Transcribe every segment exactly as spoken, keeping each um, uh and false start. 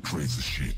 crazy chic.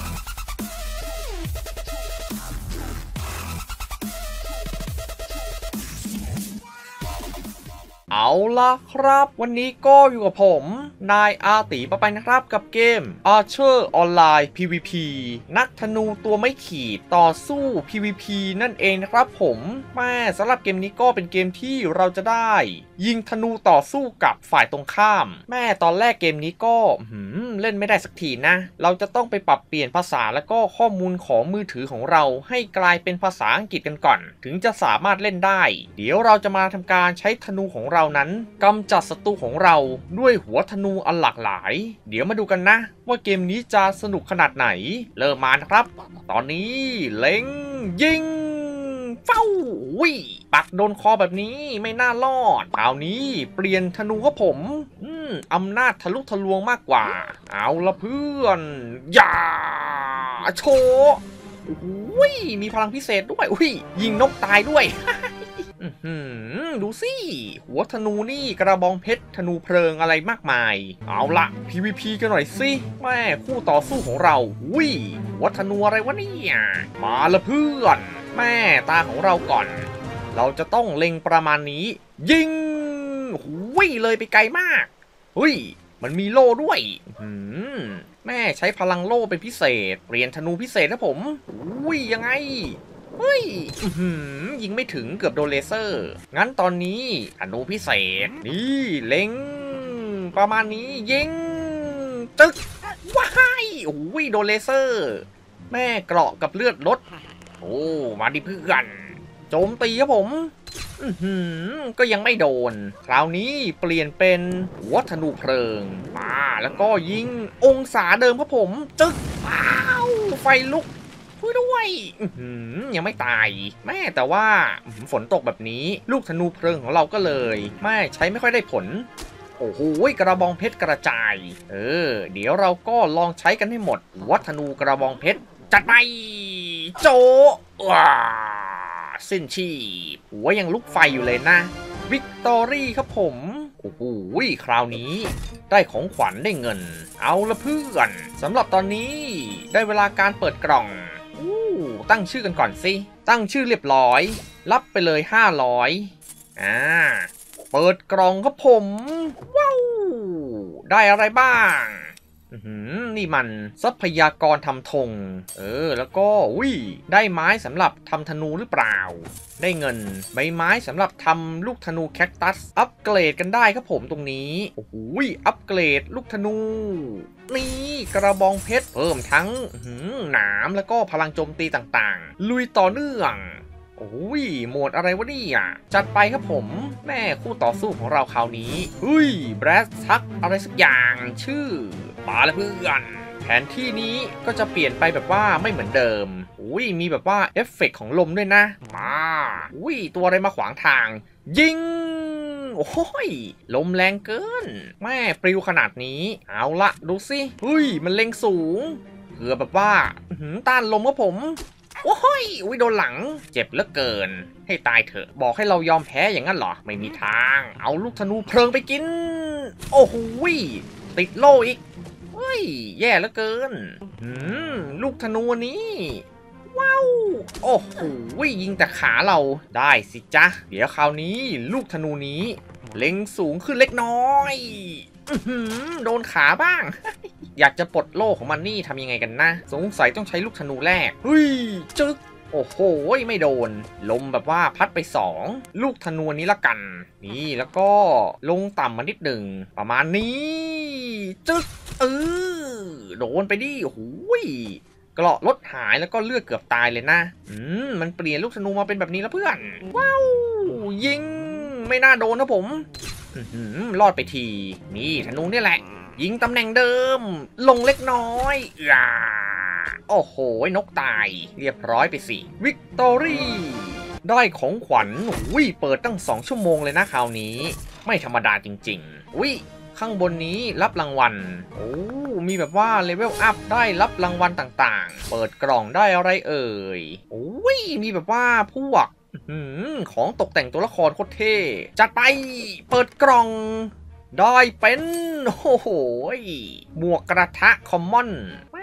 เอาล่ะครับวันนี้ก็อยู่กับผมนายอาติปะไปนะครับกับเกม Archer Online พี วี พี นักธนูตัวไม่ขีดต่อสู้ พี วี พี นั่นเองนะครับผมแม่สำหรับเกมนี้ก็เป็นเกมที่เราจะได้ยิงธนูต่อสู้กับฝ่ายตรงข้ามแม่ตอนแรกเกมนี้ก็เล่นไม่ได้สักทีนะเราจะต้องไปปรับเปลี่ยนภาษาและก็ข้อมูลของมือถือของเราให้กลายเป็นภาษาอังกฤษกันก่อนถึงจะสามารถเล่นได้เดี๋ยวเราจะมาทำการใช้ธนูของเรานั้นกำจัดศัตรูของเราด้วยหัวธนูอันหลากหลายเดี๋ยวมาดูกันนะว่าเกมนี้จะสนุกขนาดไหนเริ่มมานะครับตอนนี้เล็งยิงเฝ้าวิปักโดนคอแบบนี้ไม่น่ารอดคราวนี้เปลี่ยนธนูครับผมอืมอำนาจทะลุทะลวงมากกว่าเอาละเพื่อนอย่าโชว์อุ้ยมีพลังพิเศษด้วยอุ้ยยิงนกตายด้วย ดูสิหัวธนูนี่กระบองเพชรธนูเพลิงอะไรมากมายเอาละ พี วี พี กันหน่อยสิแม่คู่ต่อสู้ของเราอุ้ยหัวธนูอะไรวะเนี่ยมาละเพื่อนแม่ตาของเราก่อนเราจะต้องเล็งประมาณนี้ยิงหุ้ยเลยไปไกลมากหุ้ยมันมีโล่ด้วยแม่ใช้พลังโล่เป็นพิเศษเปลี่ยนธนูพิเศษนะผมอุ้ยยังไงเฮ้ยยิงไม่ถึงเกือบโดนเลเซอร์งั้นตอนนี้ธนูพิเศษนี่เล็งประมาณนี้ยิงตึกว้ายโอ้ยโดนเลเซอร์แม่เกราะกับเลือดลดโอ้มาดิเพื่อนโจมตีครับผมก็ยังไม่โดนคราวนี้เปลี่ยนเป็นหัวธนูเพลิงมาแล้วก็ยิงองศาเดิมครับผมจึ๊กว้าวไฟลุกด้วยยังไม่ตายแม่แต่ว่าฝนตกแบบนี้ลูกธนูเพลิงของเราก็เลยแม่ใช้ไม่ค่อยได้ผลโอ้โหกระบองเพชรกระจายเออเดี๋ยวเราก็ลองใช้กันให้หมดวัธนูกระบองเพชรจัดไปโจว้าสิ้นชีพหัวยังลุกไฟอยู่เลยนะวิกตอรี่ครับผมโอ้โหคราวนี้ได้ของขวัญได้เงินเอาละเพื่อนสำหรับตอนนี้ได้เวลาการเปิดกล่องตั้งชื่อกันก่อนสิตั้งชื่อเรียบร้อยรับไปเลยห้าร้อยอ่าเปิดกล่องครับผมว้าวได้อะไรบ้างนี่มันทรัพยากรทำธงเออแล้วก็วิได้ไม้สำหรับทำธนูหรือเปล่าได้เงินใบไม้สำหรับทำลูกธนูแคคตัสอัปเกรดกันได้ครับผมตรงนี้โอ้โหอัปเกรดลูกธนูนี่กระบองเพชรเพิ่มทั้งหนามแล้วก็พลังโจมตีต่างๆลุยต่อเนื่องโอ้ยโหมดอะไรวะเนี่ยจัดไปครับผมแม่คู่ต่อสู้ของเราคราวนี้เฮ้ยแบรสทักอะไรสักอย่างชื่อมาแล้วเพื่อนแผนที่นี้ก็จะเปลี่ยนไปแบบว่าไม่เหมือนเดิมอุ้ยมีแบบว่าเอฟเฟกต์ของลมด้วยนะมาอุ้ยตัวอะไรมาขวางทางยิงโอ้ยลมแรงเกินแม่ปลิวขนาดนี้เอาละดูสิเฮ้ยมันเล็งสูงเกือบแบบว่าต้านลมครับผมโอ้ยอุ้ยโดนหลังเจ็บเหลือเกินให้ตายเถอะบอกให้เรายอมแพ้อย่างนั้นเหรอไม่มีทางเอาลูกธนูเพลิงไปกินโอ้โหติดโล่อีกเฮ้ยแย่เหลือเกินลูกธนูนี้ว้าวโอ้โหยิงแต่ขาเราได้สิจ๊ะเดี๋ยวคราวนี้ลูกธนูนี้เล็งสูงขึ้นเล็กน้อยโดนขาบ้าง อยากจะปลดโล่ของมันนี่ทำยังไงกันนะสงสัยต้องใช้ลูกธนูแรกเฮ้ยจึ๊กโอ้โหไม่โดนลมแบบว่าพัดไปสองลูกธนูนี้ละกันนี่แล้วก็ลงต่ำมานิดหนึ่งประมาณนี้จึ๊กเออโดนไปดิโอ้โหเกราะลดหายแล้วก็เลือดเกือบตายเลยนะอืมมันเปลี่ยนลูกธนูมาเป็นแบบนี้แล้วเพื่อนว้าวยิงไม่น่าโดนนะผมรอดไปทีนี่ธนูนี่แหละยิงตำแหน่งเดิมลงเล็กน้อยอ่าโอ้โหนกตายเรียบร้อยไปสิวิกตอรี่ได้ของขวัญอุ้ยเปิดตั้งสองชั่วโมงเลยนะคราวนี้ไม่ธรรมดาจริงๆอุ้ยข้างบนนี้รับรางวัลโอ้มีแบบว่าเลเวลอัพได้รับรางวัลต่างๆเปิดกล่องได้อะไรเอ่ยโอ้ยมีแบบว่าพวกของตกแต่งตัวละครโคตรเท่จัดไปเปิดกล่องได้เป็นโอ้โหหมวกกระทะคอมมอนแม่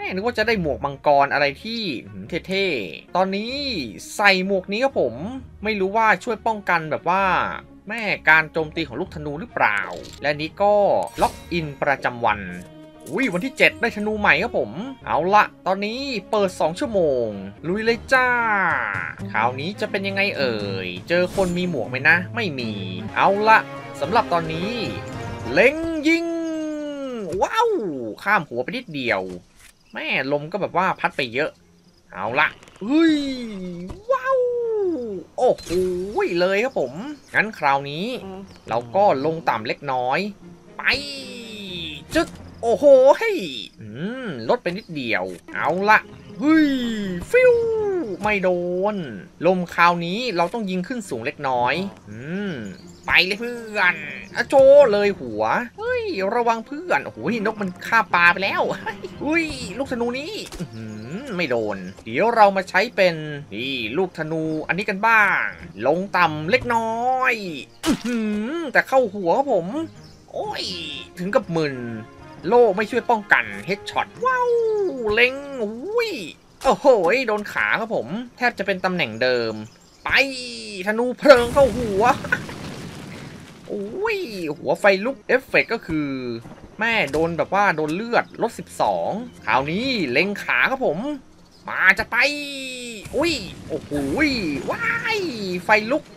นึกว่าจะได้หมวกมังกรอะไรที่เท่ๆตอนนี้ใส่หมวกนี้ครับผมไม่รู้ว่าช่วยป้องกันแบบว่าแม่การโจมตีของลูกธนูหรือเปล่าและนี้ก็ล็อกอินประจำวันอุ้ยวันที่เจ็ดได้ธนูใหม่ครับผมเอาละตอนนี้เปิดสองชั่วโมงลุยเลยจ้าคราวนี้จะเป็นยังไงเอ่ยเจอคนมีหมวกไหมนะไม่มีเอาละสำหรับตอนนี้เล็งยิงว้าวข้ามหัวไปนิดเดียวแม่ลมก็แบบว่าพัดไปเยอะเอาละเฮ้ยว้าวโอ้โหเลยครับผมงั้นคราวนี้เราก็ลงต่ำเล็กน้อยไปจึ๊กโอ้โหเฮ้ยลดไปนิดเดียวเอาละเฮ้ยฟิวไม่โดนลมคราวนี้เราต้องยิงขึ้นสูงเล็กน้อยอืมไปเลยเพื่อนอะโจเลยหัวเฮ้ยระวังเพื่อนโอ้โหนกมันฆ่าปลาไปแล้วเฮ้ยลูกธนูนี้ไม่โดนเดี๋ยวเรามาใช้เป็นนี่ลูกธนูอันนี้กันบ้างลงต่ำเล็กน้อยแต่เข้าหัวครับผมโอ้ยถึงกับมึนโล่ไม่ช่วยป้องกันเฮดช็อตว้าวเล็งอุ้ยโอ้โหโดนขาครับผมแทบจะเป็นตำแหน่งเดิมไปธนูเพลิงเข้าหัวโอ้ยหัวไฟลุกเอฟเฟกก็คือแม่โดนแบบว่าโดนเลือดลดสิบสองคราวนี้เล็งขาครับผมมาจะไปอุ้ยโอ้โหว้ายไฟลุก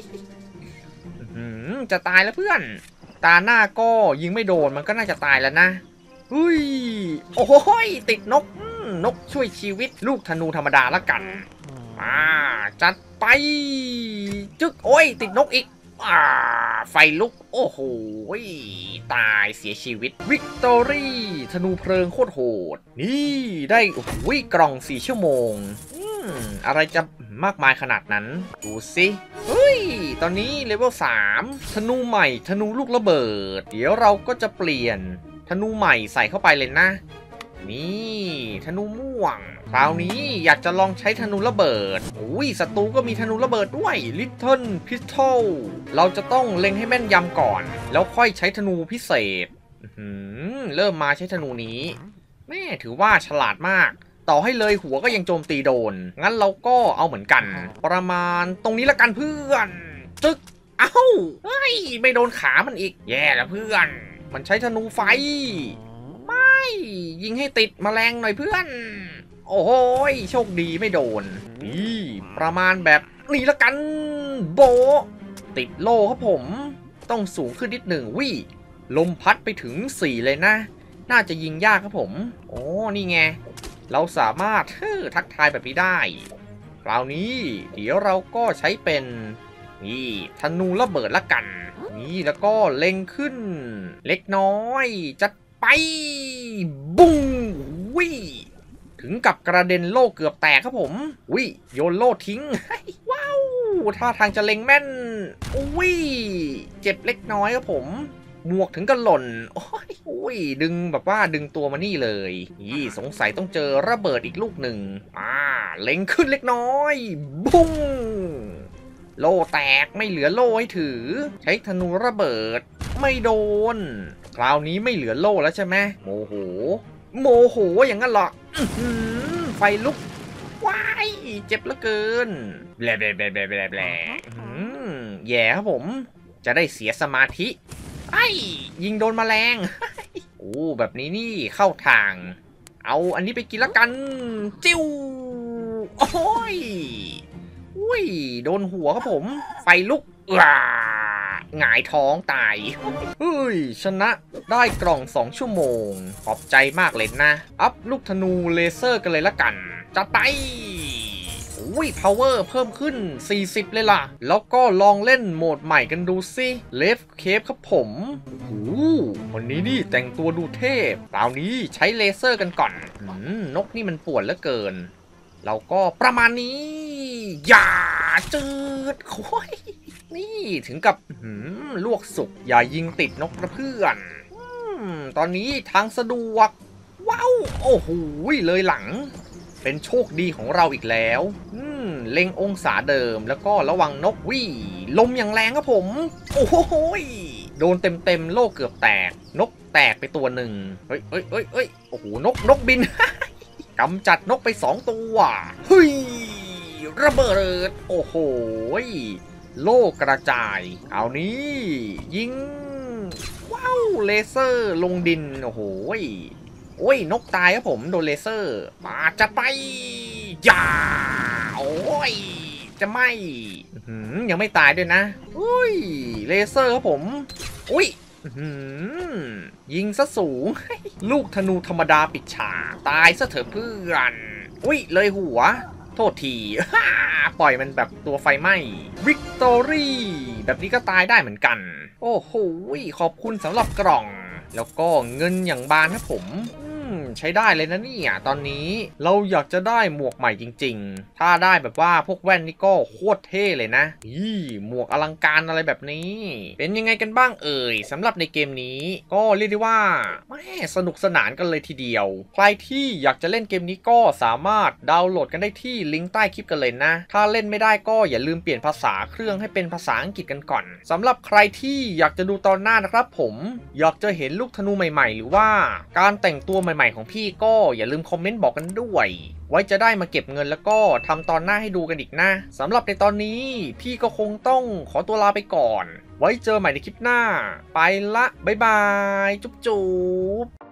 จะตายแล้วเพื่อนตาหน้าก็ยิงไม่โดนมันก็น่าจะตายแล้วนะเฮ้ยโอ้โหติดนกนกช่วยชีวิตลูกธนูธรรมดาละกันมาจัดไปจึ๊กโอ้ยติดนกอีกอ่าไฟลุกโอ้โหตายเสียชีวิตวิกตอรี่ธนูเพลิงโคตรโหดนี่ได้โอ้โหกล่องสี่ชั่วโมงอืมอะไรจะมากมายขนาดนั้นดูสิเฮ้ยตอนนี้เลเวลสามธนูใหม่ธนูลูกระเบิดเดี๋ยวเราก็จะเปลี่ยนธนูใหม่ใส่เข้าไปเลยนะนี่ธนูม่วงคราวนี้อยากจะลองใช้ธนูระเบิดอุ้ยศัตรูก็มีธนูระเบิดด้วย Little Pistol เราจะต้องเล็งให้แม่นยำก่อนแล้วค่อยใช้ธนูพิเศษเริ่มมาใช้ธนูนี้แม่ถือว่าฉลาดมากต่อให้เลยหัวก็ยังโจมตีโดนงั้นเราก็เอาเหมือนกันประมาณตรงนี้ละกันเพื่อนจึ๊กเอ้าเฮ้ยไม่โดนขามันอีกแย่แล้วเพื่อนมันใช้ธนูไฟไม่ยิงให้ติดแมลงหน่อยเพื่อนโอ้โหโชคดีไม่โดนนี่ประมาณแบบนี้ละกันโบติดโล่ครับผมต้องสูงขึ้นนิดหนึ่งวิลมพัดไปถึงสี่เลยนะน่าจะยิงยากครับผมโอ้นี่ไงเราสามารถทักทายแบบนี้ได้คราวนี้เดี๋ยวเราก็ใช้เป็นนี่ธนูระเบิดละกันนี่แล้วก็เล็งขึ้นเล็กน้อยจัดไปบุ้งวิถึงกับกระเด็นโล่เกือบแตกครับผมวิโยนโล่ทิ้งว้าวท่าทางจะเล็งแม่นวิเจ็บเล็กน้อยครับผมหมวกถึงกับหล่นโอ้ยอุ้ยดึงแบบว่าดึงตัวมานี่เลยนี่สงสัยต้องเจอระเบิดอีกลูกหนึ่งอ่าเล็งขึ้นเล็กน้อยบุ้งโล่แตกไม่เหลือโล่ให้ถือใช้ธนูระเบิดไม่โดนคราวนี้ไม่เหลือโล่แล้วใช่ไหมโมโหโมโหอย่างนั้นเหรอไฟลุกว้ายเจ็บเหลือเกินแบลแบลแบลแบลแบลแบลแย่ครับผมจะได้เสียสมาธิไอ้ยิงโดนแมลงโอ้แบบนี้นี่เข้าทางเอาอันนี้ไปกินละกันจิ้วโอ้ยอุ้ยโดนหัวครับผมไฟลุกอ่าหงายท้องตายเฮ้ยชนะได้กล่องสองชั่วโมงขอบใจมากเลยนะอัพลูกธนูเลเซอร์กันเลยละกันจะไปอุ้ย power เพิ่มขึ้นสี่สิบเลยล่ะแล้วก็ลองเล่นโหมดใหม่กันดูสิเลฟเคปครับผมโอ้วันนี้นี่แต่งตัวดูเทพคราวนี้ใช้เลเซอร์กันก่อนนกนี่มันปวดเหลือเกินเราก็ประมาณนี้อย่าจืดโอ้ยนี่ถึงกับลวกสุกอย่ายิงติดนกนะเพื่อนตอนนี้ทางสะดวกว้าวโอ้โหเลยหลังเป็นโชคดีของเราอีกแล้วเล็งองศาเดิมแล้วก็ระวังนกวี่ลมอย่างแรงครับผมโอ้โหโดนเต็มเต็มโล่เกือบแตกนกแตกไปตัวหนึ่งเฮ้ยเฮ้ยเฮ้ยเฮ้ยโอ้โหนกนกบินกำจัดนกไปสองตัวเฮ้ยระเบิดโอ้โหโล่กระจายเอานี้ยิงว้าวเลเซอร์ลงดินโอ้โหโอ้ยนกตายครับผมโดนเลเซอร์มาจัดไปอย่าโอ้ยจะไม่ยังไม่ตายด้วยนะอุ้ยเลเซอร์ครับผมอุ้ยยิงซะสูงลูกธนูธรรมดาปิดฉากตายซะเถอะเพื่อนอุ้ยเลยหัวโทษทีปล่อยมันแบบตัวไฟไหม้วิกตอรี่แบบนี้ก็ตายได้เหมือนกันโอ้โหขอบคุณสำหรับกล่องแล้วก็เงินอย่างบานครับผมใช้ได้เลยนะเนี่ยตอนนี้เราอยากจะได้หมวกใหม่จริงๆถ้าได้แบบว่าพวกแว่นนี่ก็โคตรเท่เลยนะยี่หมวกอลังการอะไรแบบนี้เป็นยังไงกันบ้างเอ่ยสำหรับในเกมนี้ก็เรียกได้ว่าแม่สนุกสนานกันเลยทีเดียวใครที่อยากจะเล่นเกมนี้ก็สามารถดาวน์โหลดกันได้ที่ลิงก์ใต้คลิปกันเลยนะถ้าเล่นไม่ได้ก็อย่าลืมเปลี่ยนภาษาเครื่องให้เป็นภาษาอังกฤษกันก่อนสำหรับใครที่อยากจะดูตอนหน้านะครับผมอยากจะเห็นลูกธนูใหม่ๆหรือว่าการแต่งตัวใหม่ๆของพี่ก็อย่าลืมคอมเมนต์บอกกันด้วยไว้จะได้มาเก็บเงินแล้วก็ทำตอนหน้าให้ดูกันอีกนะสำหรับในตอนนี้พี่ก็คงต้องขอตัวลาไปก่อนไว้เจอใหม่ในคลิปหน้าไปละบ๊ายบายจุ๊บจุ๊บ